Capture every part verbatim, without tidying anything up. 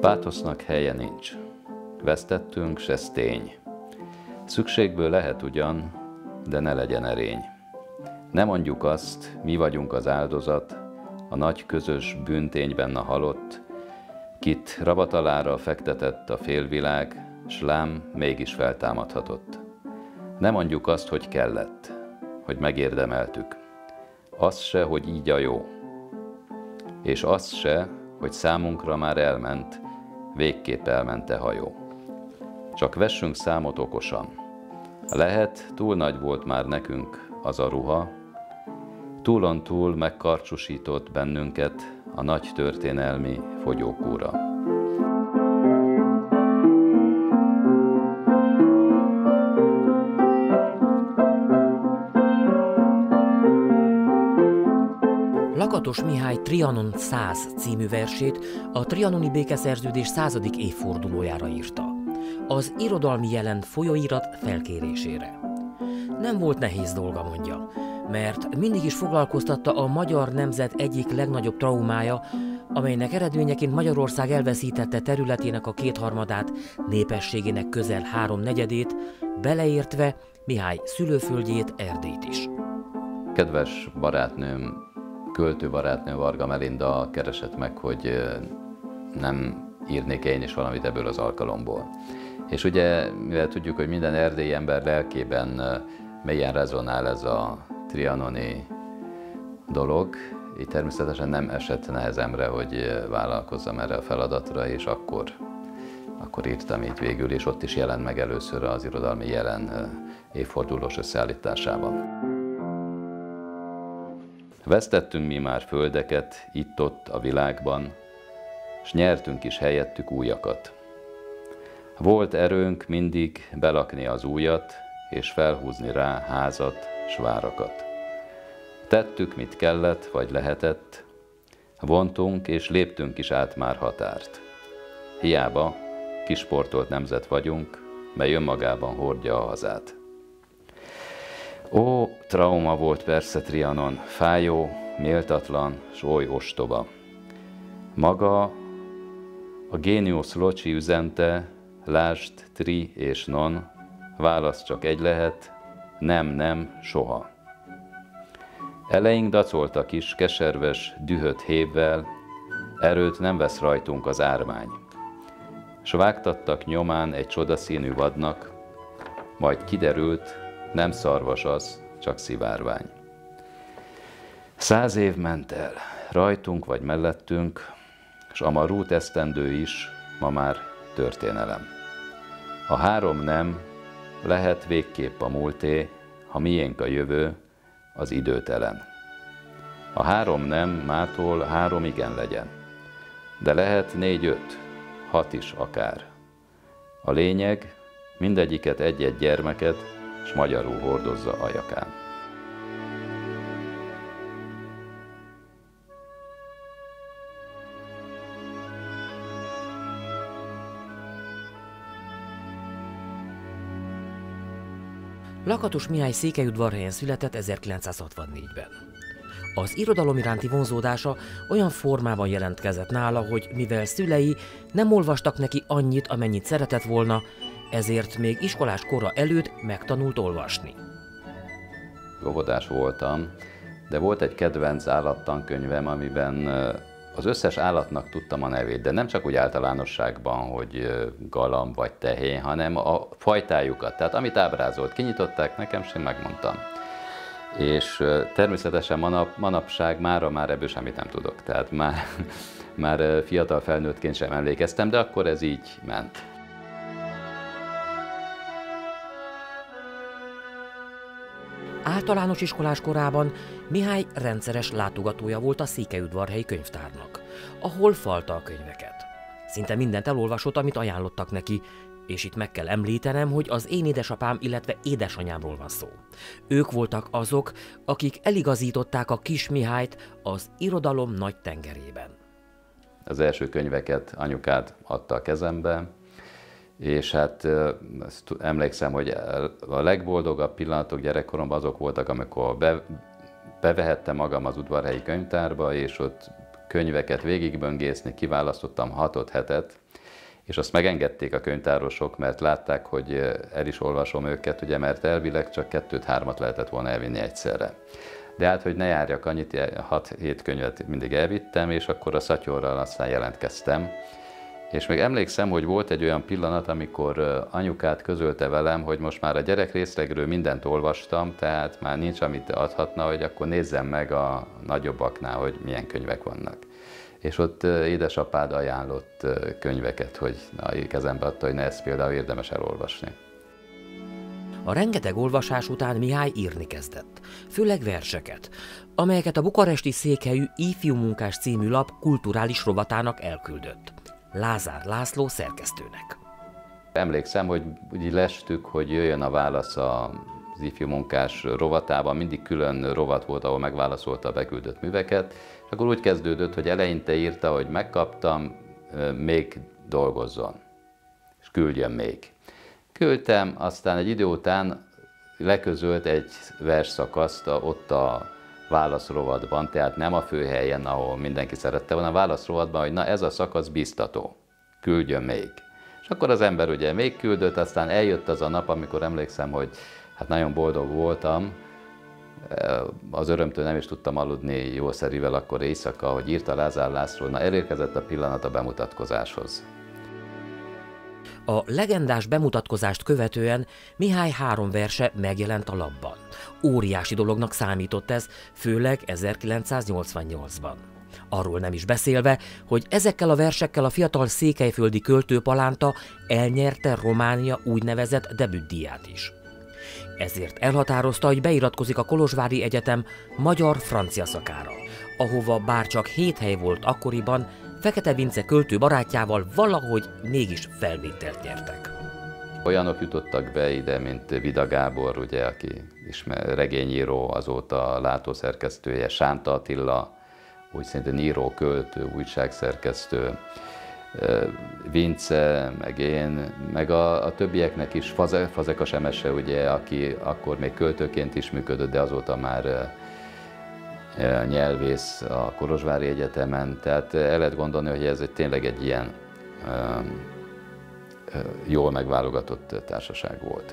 Páthosznak helye nincs. Vesztettünk, s ez tény. Szükségből lehet ugyan, de ne legyen erény. Ne mondjuk azt, mi vagyunk az áldozat, a nagy közös bűntényben a halott, kit rabatalára fektetett a félvilág, s lám mégis feltámadhatott. Ne mondjuk azt, hogy kellett, hogy megérdemeltük. Azt se, hogy így a jó. És azt se, hogy számunkra már elment, végképp elment-e hajó. Csak vessünk számot okosan. Lehet, túl nagy volt már nekünk az a ruha, túlon túl megkarcsúsított bennünket a nagy történelmi fogyókúra. Lakatos Mihály Trianon száz című versét a trianoni békeszerződés századik évfordulójára írta, az irodalmi jelen folyóirat felkérésére. Nem volt nehéz dolga, mondja, mert mindig is foglalkoztatta a magyar nemzet egyik legnagyobb traumája, amelynek eredményeként Magyarország elveszítette területének a kétharmadát, népességének közel háromnegyedét, beleértve Mihály szülőföldjét, Erdélyt is. Kedves barátnőm, költőbarátnő Varga Melinda keresett meg, hogy nem írnék én is valamit ebből az alkalomból. És ugye, mivel tudjuk, hogy minden erdélyi ember lelkében mélyen rezonál ez a trianoni dolog, így természetesen nem esett nehezemre, hogy vállalkozzam erre a feladatra, és akkor, akkor írtam így végül, és ott is jelent meg először az irodalmi jelen évfordulós összeállításában. Vesztettünk mi már földeket itt-ott a világban, s nyertünk is helyettük újakat. Volt erőnk mindig belakni az újat, és felhúzni rá házat, s várakat. Tettük, mit kellett, vagy lehetett, vontunk és léptünk is át már határt. Hiába kisportolt nemzet vagyunk, mely önmagában hordja a hazát. Ó, trauma volt persze Trianon, fájó, méltatlan, s oly ostoba. Maga a géniusz Locsi üzente, lásd, tri és non, válasz csak egy lehet, nem, nem, soha. Eleink dacoltak is keserves, dühött hévvel, erőt nem vesz rajtunk az ármány. S vágtattak nyomán egy csodaszínű vadnak, majd kiderült, nem szarvas az, csak szivárvány. Száz év ment el, rajtunk vagy mellettünk, s a marút esztendő is ma már történelem. A három nem lehet végképp a múlté, ha miénk a jövő, az időtelen. A három nem mától három igen legyen, de lehet négy-öt, hat is akár. A lényeg, mindegyiket egy-egy gyermeket, s magyarul hordozza a jakán. Lakatos Mihály Székelyudvarhelyen született ezerkilencszázhatvannégyben. Az irodalom iránti vonzódása olyan formában jelentkezett nála, hogy mivel szülei nem olvastak neki annyit, amennyit szeretett volna, ezért még iskolás kora előtt megtanult olvasni. Óvodás voltam, de volt egy kedvenc állattankönyvem, amiben az összes állatnak tudtam a nevét, de nem csak úgy általánosságban, hogy galamb vagy tehén, hanem a fajtájukat. Tehát amit ábrázolt, kinyitották nekem, és én megmondtam. És természetesen manap, manapság mára már ebből semmit nem tudok. Tehát már, már fiatal felnőttként sem emlékeztem, de akkor ez így ment. Általános iskolás korában Mihály rendszeres látogatója volt a székelyudvarhelyi könyvtárnak, ahol falta a könyveket. Szinte mindent elolvasott, amit ajánlottak neki, és itt meg kell említenem, hogy az én édesapám, illetve édesanyámról van szó. Ők voltak azok, akik eligazították a kis Mihályt az irodalom nagy tengerében. Az első könyveket anyukád adta a kezembe, és hát emlékszem, hogy a legboldogabb pillanatok gyerekkoromban azok voltak, amikor be, bevehettem magam az udvarhelyi könyvtárba, és ott könyveket végigböngészni, kiválasztottam hatot, hetet, és azt megengedték a könyvtárosok, mert látták, hogy el is olvasom őket, ugye, mert elvileg csak kettőt-hármat lehetett volna elvinni egyszerre. De hát, hogy ne járjak annyit, hat-hét könyvet mindig elvittem, és akkor a szatyorral aztán jelentkeztem. És még emlékszem, hogy volt egy olyan pillanat, amikor anyukát közölte velem, hogy most már a gyerek részlegről mindent olvastam, tehát már nincs, amit adhatna, hogy akkor nézzem meg a nagyobbaknál, hogy milyen könyvek vannak. És ott édesapád ajánlott könyveket, hogy na, kezembe adta, hogy ne, ezt például érdemes elolvasni. A rengeteg olvasás után Mihály írni kezdett, főleg verseket, amelyeket a bukaresti székhelyű Ifjú Munkás című lap kulturális rovatának elküldött. Lázár László szerkesztőnek. Emlékszem, hogy úgy lestük, hogy jöjjön a válasz az Ifjú Munkás rovatában, mindig külön rovat volt, ahol megválaszolta a beküldött műveket, és akkor úgy kezdődött, hogy eleinte írta, hogy megkaptam, még dolgozzon, és küldjön még. Küldtem, aztán egy idő után leközölt egy versszakaszt ott a válaszrovatban, tehát nem a főhelyen, ahol mindenki szerette volna, a válaszrovatban, hogy na ez a szakasz biztató, küldjön még. És akkor az ember ugye még küldött, aztán eljött az a nap, amikor emlékszem, hogy hát nagyon boldog voltam, az örömtől nem is tudtam aludni jószerivel akkor éjszaka, hogy írta Lázár László, na elérkezett a pillanat a bemutatkozáshoz. A legendás bemutatkozást követően Mihály három verse megjelent a lapban. Óriási dolognak számított ez, főleg ezerkilencszáznyolcvannyolcban. Arról nem is beszélve, hogy ezekkel a versekkel a fiatal székelyföldi költő Palánta elnyerte Románia úgynevezett debütdíját is. Ezért elhatározta, hogy beiratkozik a Kolozsvári Egyetem magyar-francia szakára, ahova bár csak hét hely volt akkoriban, Fekete Vince költő barátjával valahogy mégis felvételt nyertek. Olyanok jutottak be ide, mint Vida Gábor, ugye, aki ismer, regényíró, azóta látószerkesztője, Sánta Attila, úgy szintén író, költő, újságszerkesztő, Vince, meg én, meg a, a többieknek is, Faze, Fazekas Emese, ugye, aki akkor még költőként is működött, de azóta már nyelvész a Kolozsvári Egyetemen, tehát el lehet gondolni, hogy ez egy, tényleg egy ilyen um, jól megválogatott társaság volt.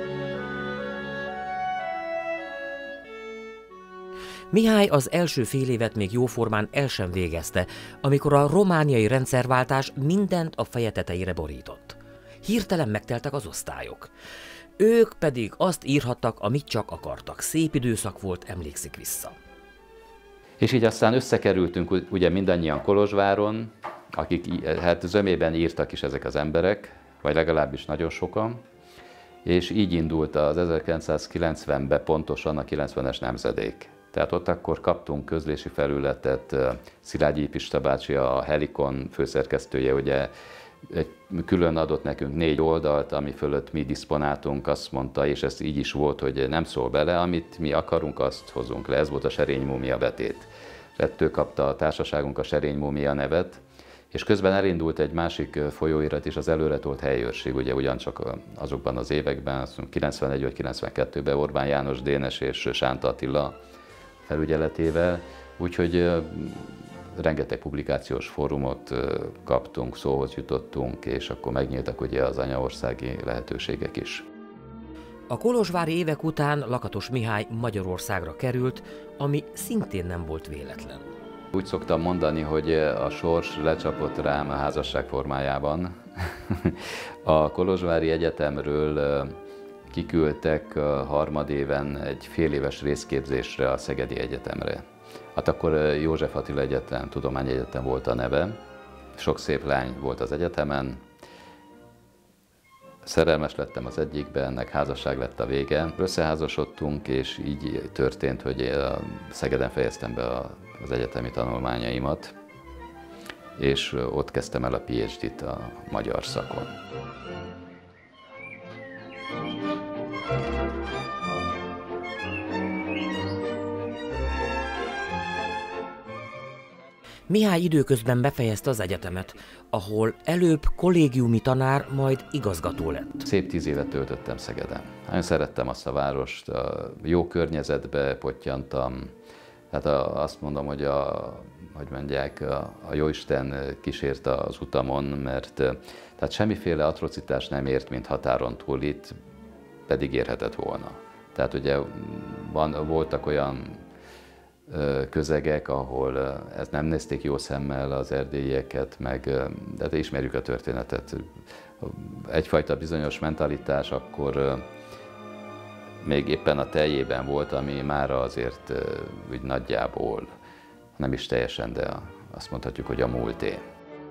Mihály az első fél évet még jóformán el sem végezte, amikor a romániai rendszerváltás mindent a feje tetejére borított. Hirtelen megteltek az osztályok. Ők pedig azt írhattak, amit csak akartak. Szép időszak volt, emlékszik vissza. És így aztán összekerültünk ugye mindannyian Kolozsváron, akik hát zömében írtak is ezek az emberek, vagy legalábbis nagyon sokan, és így indult az ezerkilencszázkilencvenben pontosan a kilencvenes nemzedék. Tehát ott akkor kaptunk közlési felületet, Szilágyi Pista bácsi, a Helikon főszerkesztője, ugye egy külön adott nekünk négy oldalt, ami fölött mi diszponáltunk, azt mondta, és ez így is volt, hogy nem szól bele, amit mi akarunk, azt hozunk le. Ez volt a Serény Múmia betét. Ettől kapta a társaságunk a Serény Múmia nevet, és közben elindult egy másik folyóirat is, az Előretolt Helyőrség, ugye ugyancsak azokban az években, kilencvenegy vagy kilencvenkettőben Orbán János Dénes és Sánta Attila felügyeletével, úgyhogy rengeteg publikációs fórumot kaptunk, szóhoz jutottunk, és akkor megnyíltak ugye az anyaországi lehetőségek is. A kolozsvári évek után Lakatos Mihály Magyarországra került, ami szintén nem volt véletlen. Úgy szoktam mondani, hogy a sors lecsapott rám a házasság formájában. A Kolozsvári Egyetemről kiküldtek harmadéven egy fél éves részképzésre a Szegedi Egyetemre. Hát akkor József Attila Egyetem, Tudományegyetem volt a neve. Sok szép lány volt az egyetemen. Szerelmes lettem az egyikben, ennek házasság lett a vége. Összeházasodtunk, és így történt, hogy Szegeden fejeztem be az egyetemi tanulmányaimat, és ott kezdtem el a PhD-t a magyar szakon. Mihály időközben befejezte az egyetemet, ahol előbb kollégiumi tanár, majd igazgató lett. Szép tíz évet töltöttem Szegeden. Nagyon szerettem azt a várost, a jó környezetbe pottyantam, Tehát azt mondom, hogy a, hogy mondják, a, a Jóisten kísérte az utamon, mert tehát semmiféle atrocitás nem ért, mint határon túl, itt pedig érhetett volna. Tehát ugye van, voltak olyan közegek, ahol ezt nem nézték jó szemmel az erdélyieket, meg, de ismerjük a történetet. Egyfajta bizonyos mentalitás akkor még éppen a teljében volt, ami mára azért úgy nagyjából, nem is teljesen, de azt mondhatjuk, hogy a múlté.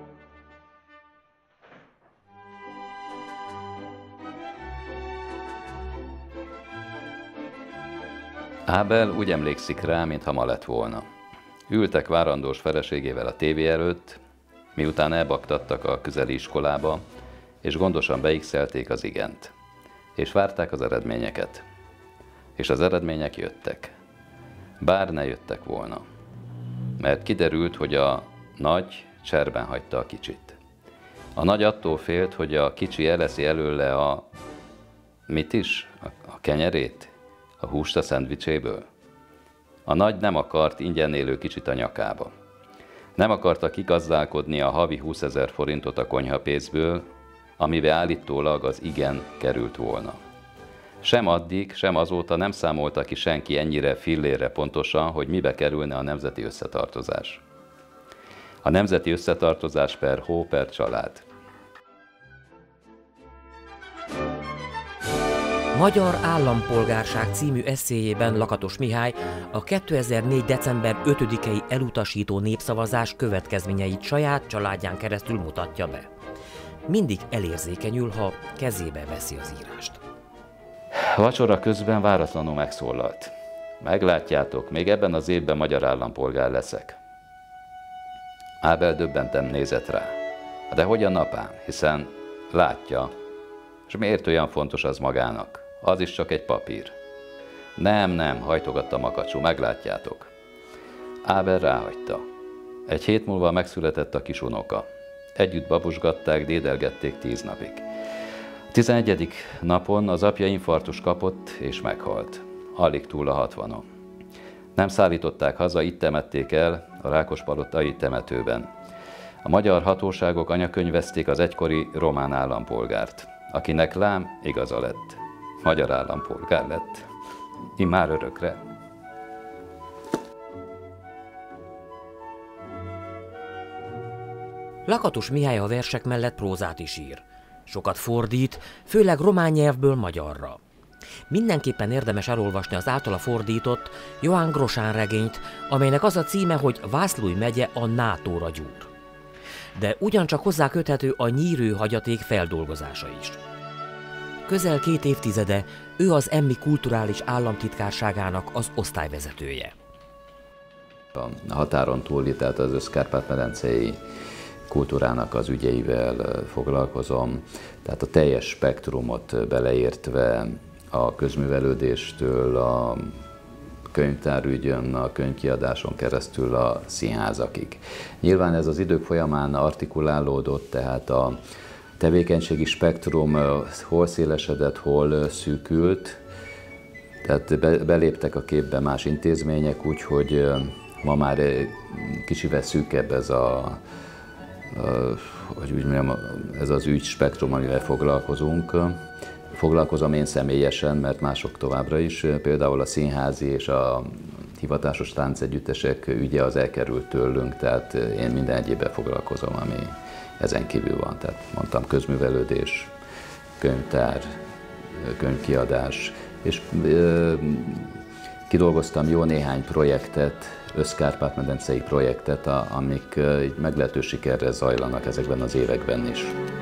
Ábel úgy emlékszik rá, mintha ma lett volna. Ültek várandós feleségével a tévé előtt, miután elbaktattak a közeli iskolába, és gondosan beigszelték az igent. És várták az eredményeket. És az eredmények jöttek. Bár ne jöttek volna. Mert kiderült, hogy a nagy cserben hagyta a kicsit. A nagy attól félt, hogy a kicsi eleszi előle a... mit is? A kenyerét? A húst a szendvicséből? A nagy nem akart ingyen élő kicsit a nyakába. Nem akarta kigazdálkodni a havi húszezer forintot a konyhapénzből, amivel állítólag az igen került volna. Sem addig, sem azóta nem számolta ki senki ennyire fillére pontosan, hogy mibe kerülne a nemzeti összetartozás. A nemzeti összetartozás per hó per család. Magyar Állampolgárság című esszéjében Lakatos Mihály a kétezer-négy. december ötödikei elutasító népszavazás következményeit saját családján keresztül mutatja be. Mindig elérzékenyül, ha kezébe veszi az írást. Vacsora közben váratlanul megszólalt. Meglátjátok, még ebben az évben magyar állampolgár leszek. Ábel döbbenten nézett rá. De hogyan, apám? Hiszen látja, és miért olyan fontos az magának? Az is csak egy papír. Nem, nem, hajtogatta Makacsú, meglátjátok. Ábel ráhagyta. Egy hét múlva megszületett a kis unoka. Együtt babusgatták, dédelgették tíz napig. A tizenegyedik napon az apja infarktus kapott és meghalt. Alig túl a hatvanon. Nem szállították haza, itt temették el a Rákospalotai temetőben. A magyar hatóságok anyakönyvezték az egykori román állampolgárt, akinek lám igaza lett. Magyar állampolgár lett. Immár örökre. Lakatos Mihály a versek mellett prózát is ír. Sokat fordít, főleg román nyelvből magyarra. Mindenképpen érdemes elolvasni az általa fordított Johann Grosán regényt, amelynek az a címe, hogy Vászlói megye a nátóra gyúr. De ugyancsak hozzá köthető a nyírő hagyaték feldolgozása is. Közel két évtizede ő az Emmi Kulturális Államtitkárságának az osztályvezetője. A határon túli, tehát az Összkárpát-medencei kultúrának az ügyeivel foglalkozom, tehát a teljes spektrumot beleértve a közművelődéstől a könyvtárügyön, a könyvkiadáson keresztül a színházakig. Nyilván ez az idők folyamán artikulálódott, tehát a tevékenységi spektrum hol szélesedett, hol szűkült, tehát be, beléptek a képbe más intézmények, úgyhogy ma már kicsivel szűkebb ez a hogy úgy mondjam, ez az ügy spektrum, amivel foglalkozunk. Foglalkozom én személyesen, mert mások továbbra is, például a színházi és a hivatásos táncegyüttesek ügye az elkerült tőlünk, tehát én minden egyébben foglalkozom, ami ezen kívül van. Tehát mondtam, közművelődés, könyvtár, könyvkiadás, és kidolgoztam jó néhány projektet, Összkárpát-medencei projektet, amik meglehetős sikerrel zajlanak ezekben az években is.